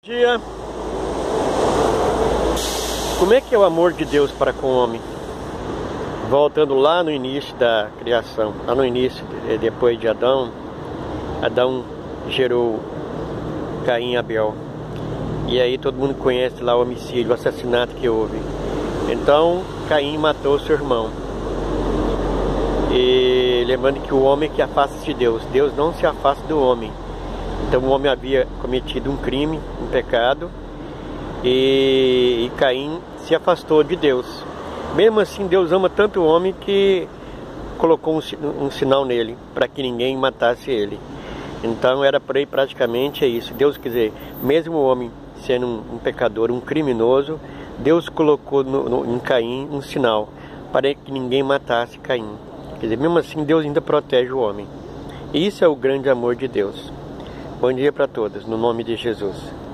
Dia. Como é que é o amor de Deus para com o homem? Voltando lá no início da criação, lá no início, depois de Adão, Adão gerou Caim e Abel. E aí todo mundo conhece lá o homicídio, o assassinato que houve. Então Caim matou seu irmão. E lembrando que o homem que afasta de Deus, Deus não se afasta do homem. Então o homem havia cometido um crime, um pecado, e Caim se afastou de Deus. Mesmo assim, Deus ama tanto o homem que colocou um sinal nele, para que ninguém matasse ele. Então era por aí, praticamente é isso. Deus quer dizer, mesmo o homem sendo um pecador, um criminoso, Deus colocou em Caim um sinal, para que ninguém matasse Caim. Quer dizer, mesmo assim Deus ainda protege o homem. E isso é o grande amor de Deus. Bom dia para todos, no nome de Jesus.